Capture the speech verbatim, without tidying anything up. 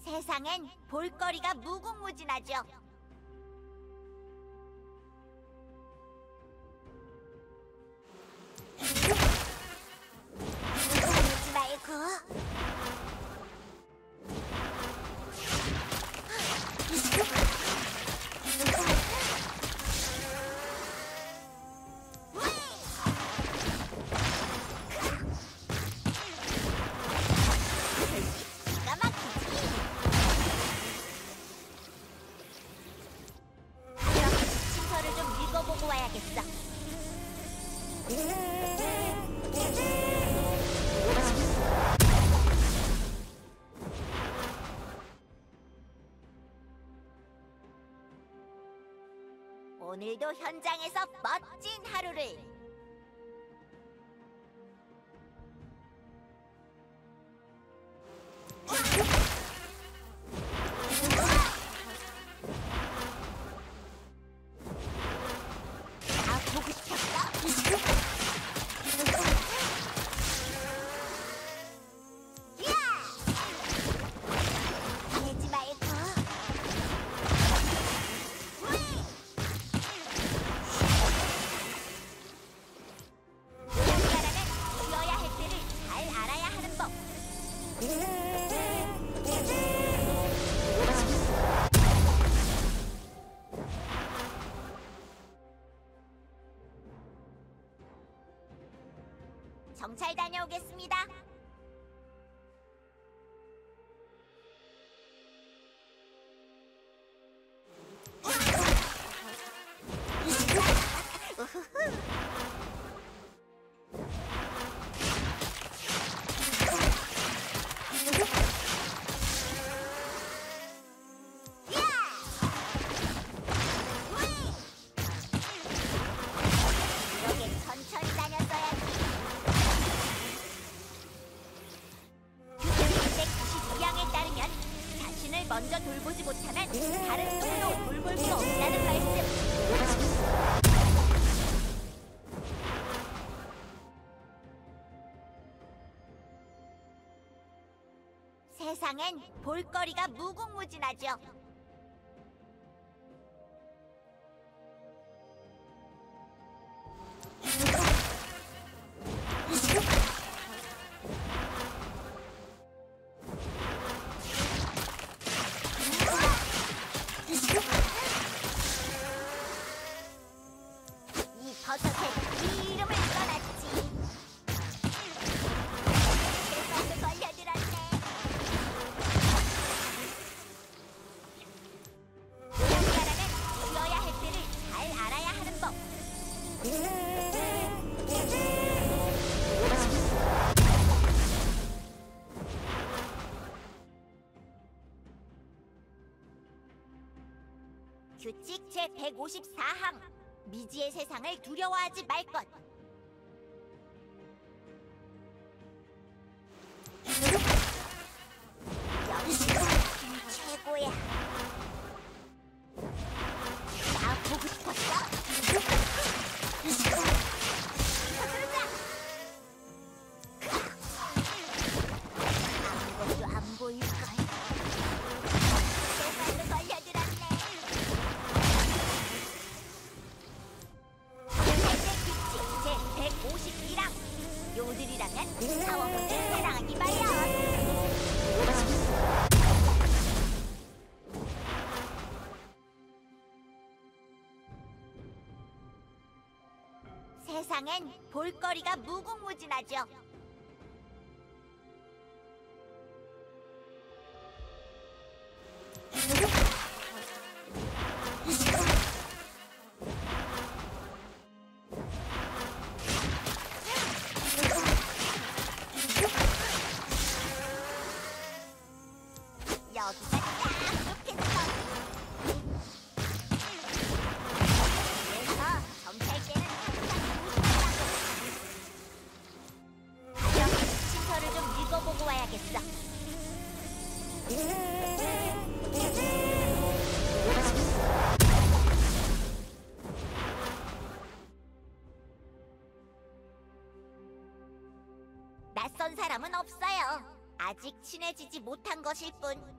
세상엔 볼거리가 무궁무진하죠. 하지 말고. 기가 막히지. 신서를 좀 읽어보고 와야겠어. 오늘도 현장에서 멋진 하루를. 아, 보고 싶었어? 야! 내지 말고. 우리나라는 지어야 할 때를 잘 알아야 하는 법. 정찰 다녀오겠습니다. 이렇게 천천히 다녔어야지. 제구십이 항에 따르면 자신을 먼저 돌보지 못하면 다른 누구도 돌볼 수 없다는 말씀. 세상엔 볼거리가 무궁무진하죠. 이 버섯에 이름을 써놨지. 세상에 걸려들었네. 우리나라는 지어야 할 때를 잘 알아야 하는 법. 규칙 제백오십사 항. 미지의 세상을 두려워하지 말 것. 여기가 최고야. 나 보고 싶었어? 서두르자. 아무것도 안 보일걸. 세상으로 걸려들었네. 제백오십일 항. 요들이라면 사원분을 사랑하기 마련. 세상엔 볼거리가 무궁무진하죠. 여기가 딱 좋겠어. 그래서 정찰 때는 항상 조심하라고. 가령 신서를 좀 읽어보고 와야겠어. 낯선 사람은 없어요. 아직 친해지지 못한 것일 뿐.